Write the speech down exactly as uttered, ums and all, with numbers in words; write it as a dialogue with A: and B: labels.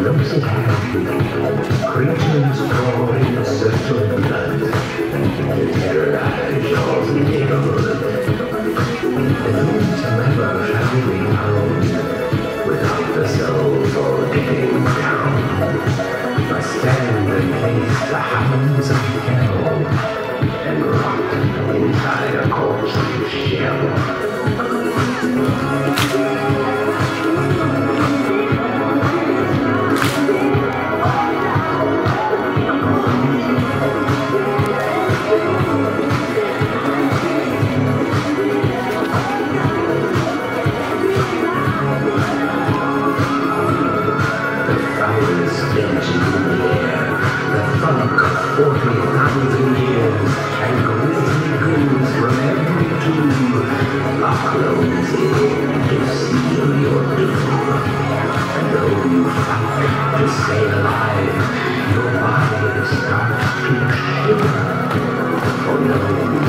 A: close at hand, creatures crawl in search of blood to terrorize your neighborhood. And whose never shall be found without the soul for digging down, must stand and face the hounds of hell and rot inside a corpse's shell. Forty thousand years, and grisly ghouls from every tomb are closing in to seal your doom. And though you fight to stay alive, your body starts to shiver, for no